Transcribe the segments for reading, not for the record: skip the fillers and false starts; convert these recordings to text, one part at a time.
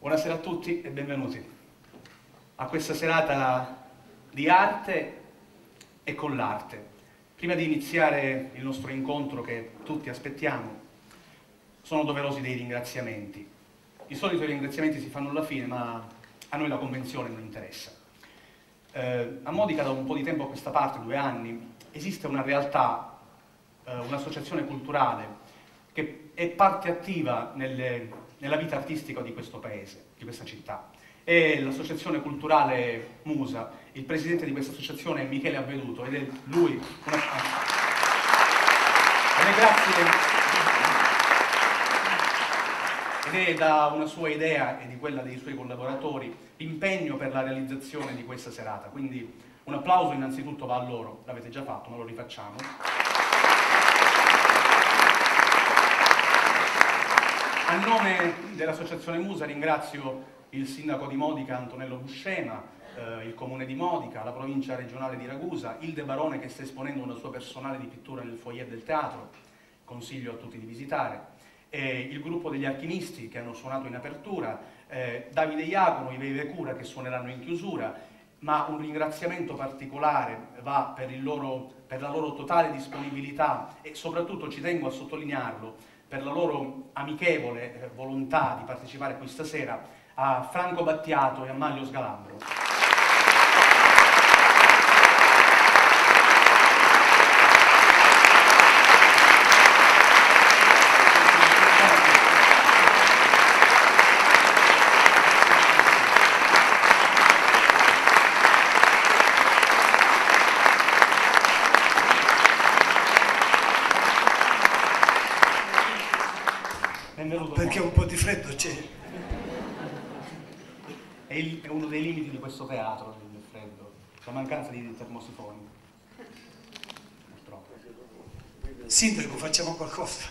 Buonasera a tutti e benvenuti a questa serata di arte e con l'arte. Prima di iniziare il nostro incontro che tutti aspettiamo, sono doverosi dei ringraziamenti. Di solito i ringraziamenti si fanno alla fine, ma a noi la convenzione non interessa. A Modica da un po' di tempo a questa parte, 2 anni, esiste una realtà, un'associazione culturale che è parte attiva nella vita artistica di questo paese, di questa città. È l'associazione culturale Musa. Il presidente di questa associazione è Michele Avveduto ed è lui ed è da una sua idea e di quella dei suoi collaboratori l'impegno per la realizzazione di questa serata. Quindi un applauso innanzitutto va a loro, l'avete già fatto ma lo rifacciamo. A nome dell'associazione Musa ringrazio il sindaco di Modica Antonello Buscema, il comune di Modica, la provincia regionale di Ragusa, il De Barone che sta esponendo una sua personale di pittura nel foyer del teatro, consiglio a tutti di visitare, il gruppo degli alchimisti che hanno suonato in apertura, Davide Iacono, i Veive Cura che suoneranno in chiusura, ma un ringraziamento particolare va per la loro totale disponibilità e soprattutto, ci tengo a sottolinearlo, per la loro amichevole volontà di partecipare questa sera, a Franco Battiato e a Manlio Sgalambro. Perché un po' di freddo c'è. È uno dei limiti di questo teatro, il freddo, la mancanza di termosifoni. Purtroppo. Sindaco, facciamo qualcosa.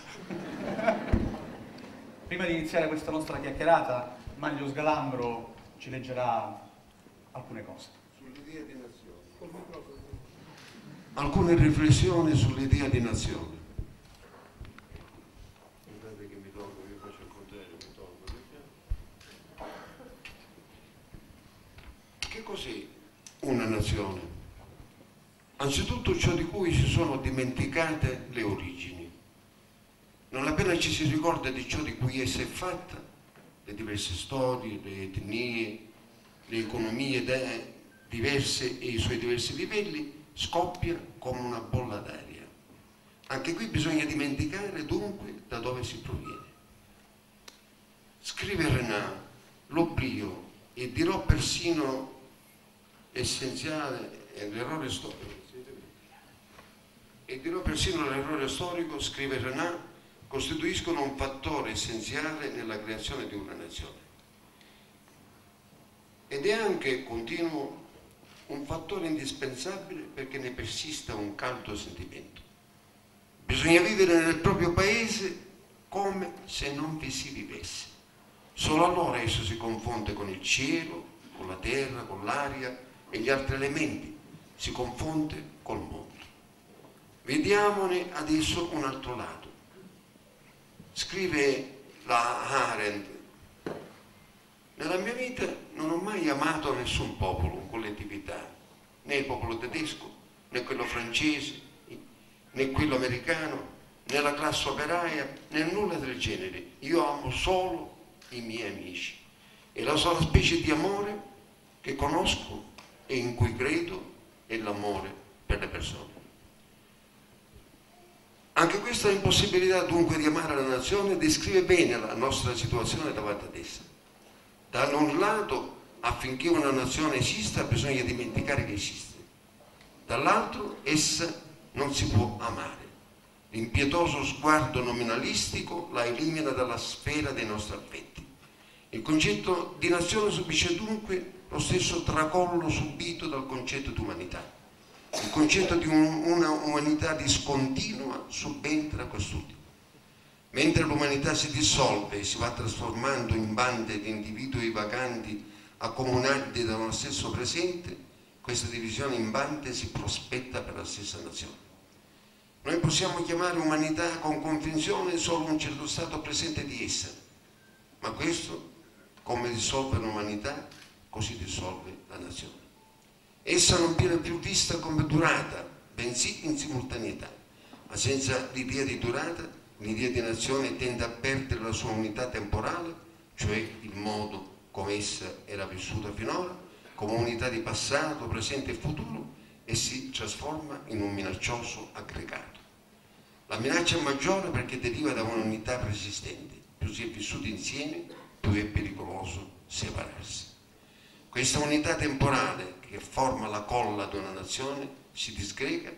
Prima di iniziare questa nostra chiacchierata, Manlio Sgalambro ci leggerà alcune cose. Sull'idea di nazione. Alcune riflessioni sull'idea di nazione. Che cos'è una nazione? Anzitutto ciò di cui si sono dimenticate le origini. Non appena ci si ricorda di ciò di cui essa è fatta, le diverse storie, le etnie, le economie diverse e i suoi diversi livelli, scoppia come una bolla d'aria. Anche qui bisogna dimenticare dunque da dove si proviene. Scrive Renan, l'oblio, e dirò persino essenziale è l'errore storico. E dirò persino l'errore storico, scrive Renan, costituiscono un fattore essenziale nella creazione di una nazione. Ed è anche, continuo, un fattore indispensabile perché ne persista un caldo sentimento. Bisogna vivere nel proprio paese come se non vi si vivesse. Solo allora esso si confonde con il cielo, con la terra, con l'aria e gli altri elementi, si confonde col mondo. Vediamone adesso un altro lato. Scrive la Arendt: nella mia vita non ho mai amato nessun popolo, collettività, né il popolo tedesco, né quello francese, né quello americano, né la classe operaia, né nulla del genere. Io amo solo i miei amici e la sola specie di amore che conosco e in cui credo è l'amore per le persone. Anche questa impossibilità dunque di amare la nazione descrive bene la nostra situazione davanti ad essa. Da un lato, affinché una nazione esista bisogna dimenticare che esiste, dall'altro essa non si può amare. L'impietoso sguardo nominalistico la elimina dalla sfera dei nostri affetti. Il concetto di nazione subisce dunque lo stesso tracollo subito dal concetto di umanità. Il concetto di una umanità discontinua subentra a quest'ultimo. Mentre l'umanità si dissolve e si va trasformando in bande di individui vaganti accomunati da uno stesso presente, questa divisione in bande si prospetta per la stessa nazione. Noi possiamo chiamare umanità con convinzione solo un certo stato presente di essa, ma questo Come dissolve l'umanità, così dissolve la nazione. Essa non viene più vista come durata, bensì in simultaneità, ma senza l'idea di durata, l'idea di nazione tende a perdere la sua unità temporale, cioè il modo come essa era vissuta finora, come unità di passato, presente e futuro, e si trasforma in un minaccioso aggregato. La minaccia è maggiore perché deriva da un'unità preesistente. Più si è vissuti insieme, più è pericoloso separarsi. Questa unità temporale che forma la colla di una nazione si disgrega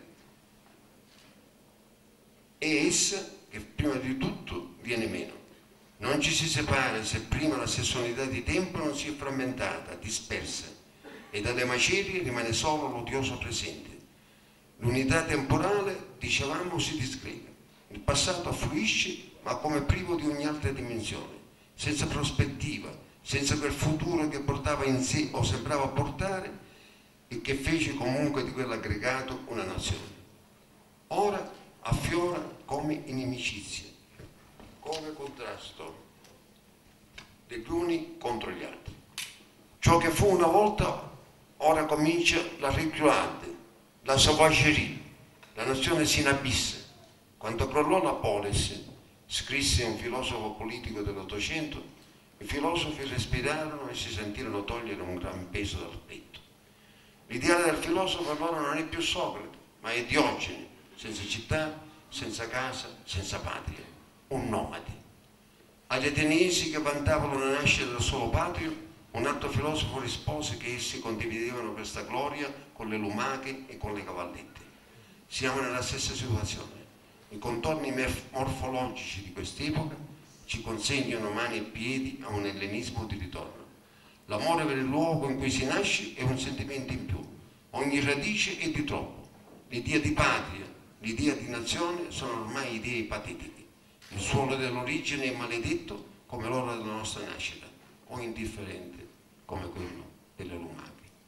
e essa che prima di tutto viene meno. Non ci si separa se prima la stessa unità di tempo non si è frammentata, dispersa, e dalle macerie rimane solo l'odioso presente. L'unità temporale, dicevamo, si disgrega. Il passato affluisce, ma come privo di ogni altra dimensione, senza prospettiva, senza quel futuro che portava in sé o sembrava portare e che fece comunque di quell'aggregato una nazione. Ora affiora come inimicizia, come contrasto degli uni contro gli altri. Ciò che fu una volta, ora comincia la reculade, la sauvagerie, la nazione si inabissa. Quando crollò la polis, scrisse un filosofo politico dell'Ottocento, i filosofi respirarono e si sentirono togliere un gran peso dal petto. L'ideale del filosofo allora non è più Socrate, ma è Diogene, senza città, senza casa, senza patria, un nomade. Agli ateniesi che vantavano la nascita del solo patrio, un altro filosofo rispose che essi condividevano questa gloria con le lumache e con le cavallette. Siamo nella stessa situazione. I contorni morfologici di quest'epoca ci consegnano mani e piedi a un ellenismo di ritorno. L'amore per il luogo in cui si nasce è un sentimento in più. Ogni radice è di troppo. L'idea di patria, l'idea di nazione sono ormai idee patetiche. Il suolo dell'origine è maledetto come l'ora della nostra nascita, o indifferente come quello delle lumache.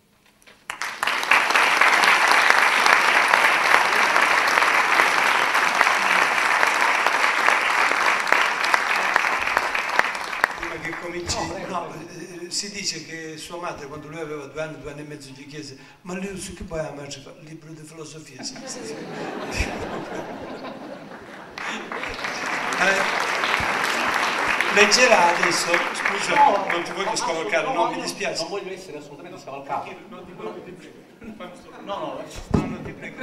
Prima che cominci, si dice che sua madre, quando lui aveva 2 anni e mezzo, gli chiese: ma lui su che poi ha il libro di filosofia? Leggerà adesso, scusa, no, non ti voglio scavalcare, no, mi dispiace. Non voglio essere assolutamente scavalcato. No, non ti prego.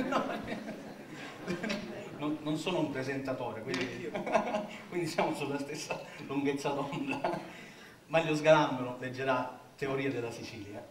Non sono un presentatore, quindi siamo sulla stessa lunghezza d'onda. Maglio Sgalambro leggerà Teorie della Sicilia.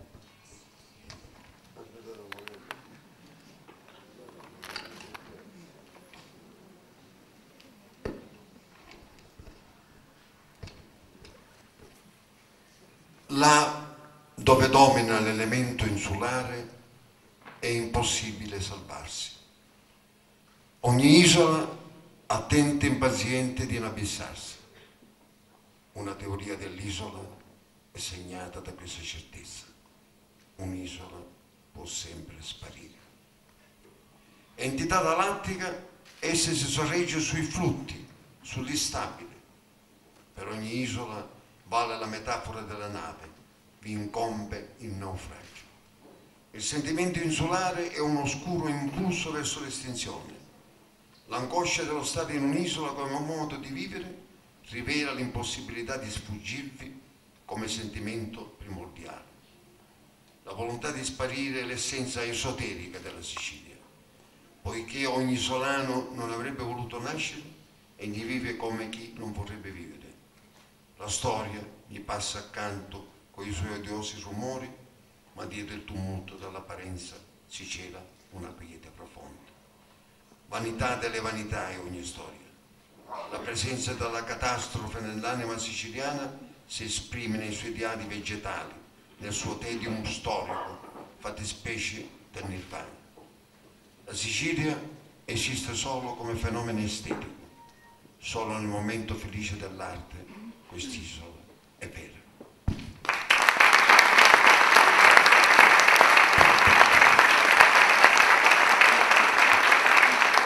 Là dove domina l'elemento insulare è impossibile salvarsi. Ogni isola attenta e impaziente di inabissarsi. Una teoria dell'isola è segnata da questa certezza. Un'isola può sempre sparire. Entità galattica, essa si sorregge sui flutti, sull'instabile. Per ogni isola vale la metafora della nave, vi incombe il naufragio. Il sentimento insulare è un oscuro impulso verso l'estinzione. L'angoscia dello stare in un'isola come un modo di vivere rivela l'impossibilità di sfuggirvi come sentimento primordiale. La volontà di sparire è l'essenza esoterica della Sicilia, poiché ogni isolano non avrebbe voluto nascere, egli vive come chi non vorrebbe vivere. La storia gli passa accanto con i suoi odiosi rumori, ma dietro il tumulto dell'apparenza si cela una quiete profonda. Vanità delle vanità è ogni storia. La presenza della catastrofe nell'anima siciliana si esprime nei suoi ideali vegetali, nel suo tedium storico, fattispecie del nirvana. La Sicilia esiste solo come fenomeno estetico, solo nel momento felice dell'arte quest'isola è vera.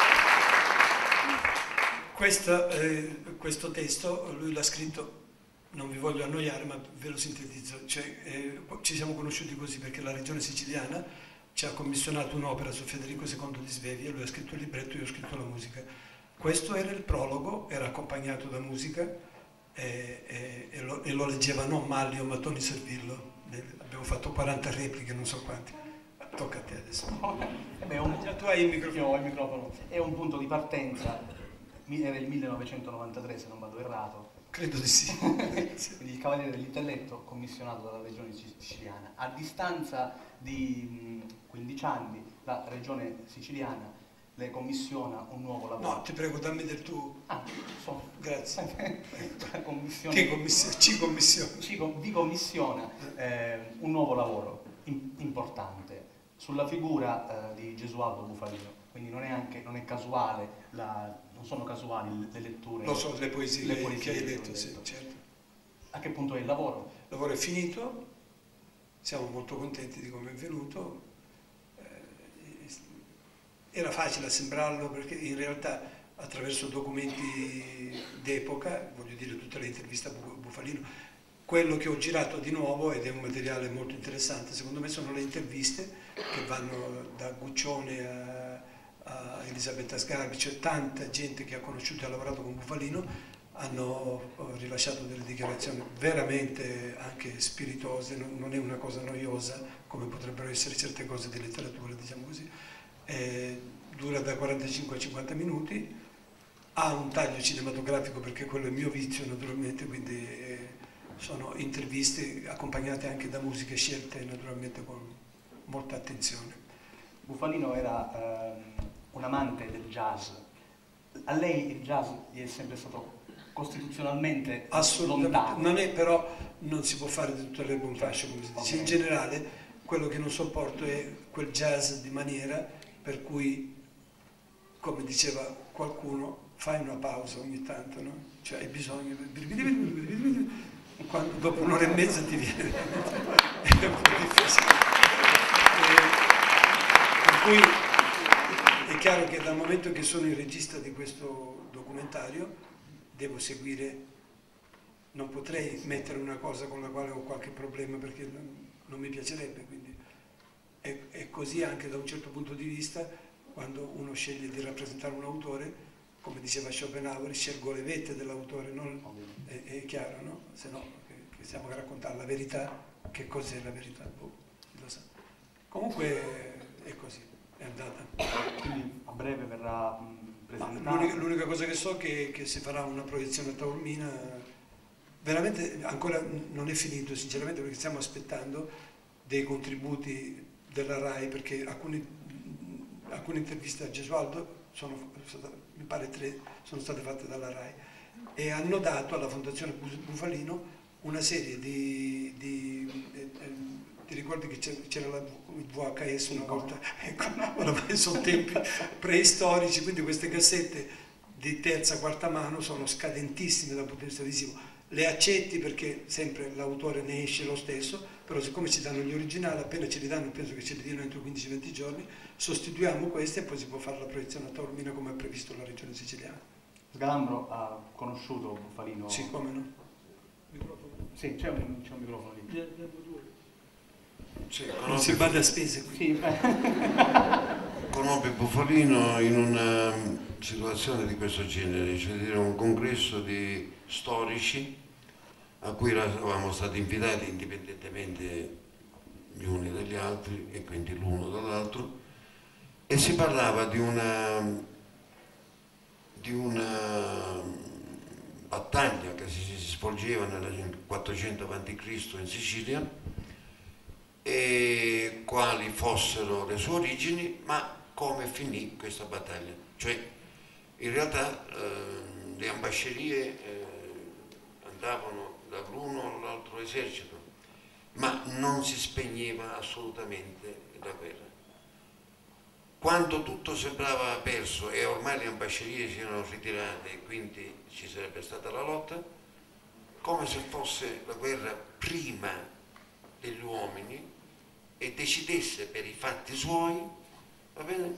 Questo testo lui l'ha scritto non vi voglio annoiare, ma ve lo sintetizzo. Cioè, ci siamo conosciuti così perché la regione siciliana ci ha commissionato un'opera su Federico II di Svevia, lui ha scritto il libretto, io ho scritto la musica. Questo era il prologo, era accompagnato da musica e lo leggeva non Mallio ma Toni Servillo. Abbiamo fatto 40 repliche, non so quanti. Tocca a te adesso. Tu hai il microfono. Io ho il microfono. È un punto di partenza, era il 1993 se non vado errato. Credo di sì. Quindi il Cavaliere dell'Intelletto commissionato dalla regione siciliana. A distanza di 15 anni la regione siciliana le commissiona un nuovo lavoro. No, ti prego, dammi del tuo. Grazie. Vi commissiona un nuovo lavoro importante sulla figura di Gesualdo Bufalino. Quindi non è casuale, non sono casuali le letture. Lo so, le poesie che hai letto, sì, certo. A che punto è il lavoro? Il lavoro è finito, siamo molto contenti di come è venuto. Era facile assemblarlo perché in realtà attraverso documenti d'epoca, voglio dire tutte le interviste a Bufalino, quello che ho girato di nuovo, ed è un materiale molto interessante, secondo me sono le interviste che vanno da Guccione a Elisabetta Sgarbi, cioè tanta gente che ha conosciuto e ha lavorato con Bufalino, hanno rilasciato delle dichiarazioni veramente anche spiritose, non è una cosa noiosa come potrebbero essere certe cose di letteratura, diciamo così. Dura da 45 a 50 minuti, ha un taglio cinematografico perché quello è il mio vizio naturalmente, quindi sono interviste accompagnate anche da musiche scelte naturalmente con molta attenzione. Bufalino era un amante del jazz. A lei il jazz gli è sempre stato costituzionalmente lontano? Non è, però non si può fare di tutto l'erba un fascio, come si dice. Okay. In generale quello che non sopporto è quel jazz di maniera per cui, come diceva qualcuno, fai una pausa ogni tanto, no? Cioè hai bisogno, quando dopo un'ora e mezza ti viene è un po' difficile. Per cui è chiaro che dal momento che sono il regista di questo documentario devo seguire, non potrei mettere una cosa con la quale ho qualche problema perché non mi piacerebbe, quindi è così anche da un certo punto di vista quando uno sceglie di rappresentare un autore, come diceva Schopenhauer, scelgo le vette dell'autore, è chiaro, no? Se no, che stiamo a raccontare la verità, che cos'è la verità? Lo sa. Comunque è così, è andata. Quindi a breve verrà presentata? L'unica cosa che so è che si farà una proiezione a Taormina, veramente ancora non è finito sinceramente perché stiamo aspettando dei contributi della RAI perché alcune interviste a Gesualdo mi pare 3 sono state fatte dalla RAI e hanno dato alla Fondazione Bufalino una serie ti ricordi che c'era il VHS una volta? Ecco, oramai sono tempi preistorici, quindi queste cassette di terza, quarta mano sono scadentissime dal punto di vista visivo. Le accetti perché sempre l'autore ne esce lo stesso, però siccome ci danno gli originali, appena ce li danno, penso che ce li diano entro 15-20 giorni, sostituiamo questi e poi si può fare la proiezione a Taormina come ha previsto la regione siciliana. Sgalambro ha conosciuto Bufalino? Sì, come no? Sì, c'è un microfono lì. Sì, non si bada a spese qui. Sì, conobbi Bufalino in una situazione di questo genere, cioè dire un congresso di storici a cui eravamo stati invitati indipendentemente gli uni dagli altri e quindi l'uno dall'altro e si parlava di una battaglia che si svolgeva nel 400 a.C. in Sicilia e quali fossero le sue origini, ma come finì questa battaglia. Cioè, in realtà le ambascerie andavano dall'uno all'altro esercito, ma non si spegneva assolutamente la guerra. Quando tutto sembrava perso e ormai le ambascerie si erano ritirate e quindi ci sarebbe stata la lotta, come se fosse la guerra prima degli uomini e decidesse per i fatti suoi, va bene,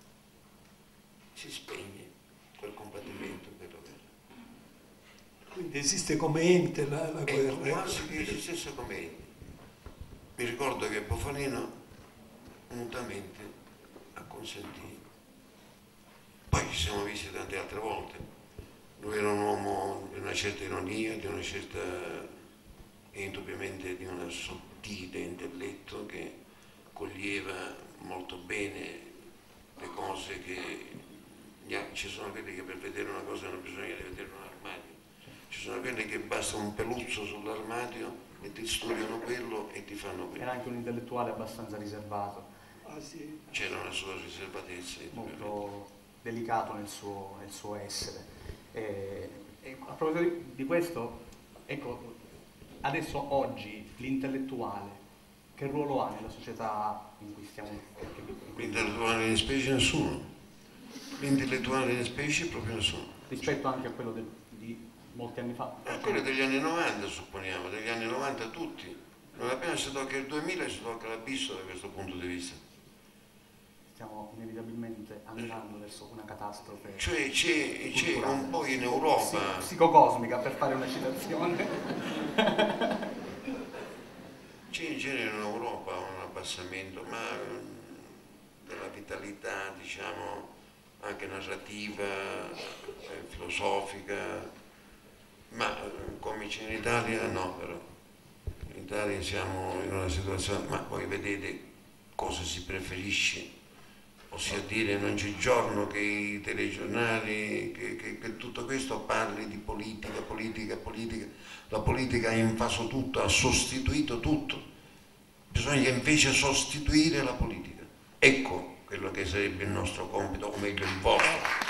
si spegne quel combattimento per la guerra. esiste come ente la guerra. Quasi che esistesse come ente. Mi ricordo che Bufalino mutuamente acconsentì. Poi ci siamo visti tante altre volte. Lui era un uomo di una certa ironia, di una certa, indubbiamente di una sottile intelletto che coglieva molto bene le cose che ci sono quelli che per vedere una cosa non bisogna vedere un armadio, ci sono quelli che basta un peluzzo sull'armadio e ti studiano quello e ti fanno quello. Era anche un intellettuale abbastanza riservato. Sì. C'era una sua riservatezza. Molto delicato nel suo essere. E a proposito di questo, ecco, adesso oggi l'intellettuale che ruolo ha nella società in cui stiamo? L'intellettuale in specie nessuno. L'intellettuale in specie proprio nessuno. Rispetto anche a quello di molti anni fa? Quello degli anni 90 supponiamo, degli anni 90 tutti. Non appena si tocca il 2000 si tocca l'abisso da questo punto di vista. Stiamo inevitabilmente andando verso una catastrofe. Cioè c'è un po' in Europa. Psicocosmica, per fare una citazione. C'è in genere in Europa un abbassamento, ma della vitalità, diciamo, anche narrativa, filosofica, ma come c'è in Italia no, però. In Italia siamo in una situazione, ma voi vedete cosa si preferisce, ossia dire non c'è giorno che i telegiornali, che tutto questo parli di politica, la politica ha invaso tutto, ha sostituito tutto, bisogna invece sostituire la politica. Ecco quello che sarebbe il nostro compito, o meglio il vostro.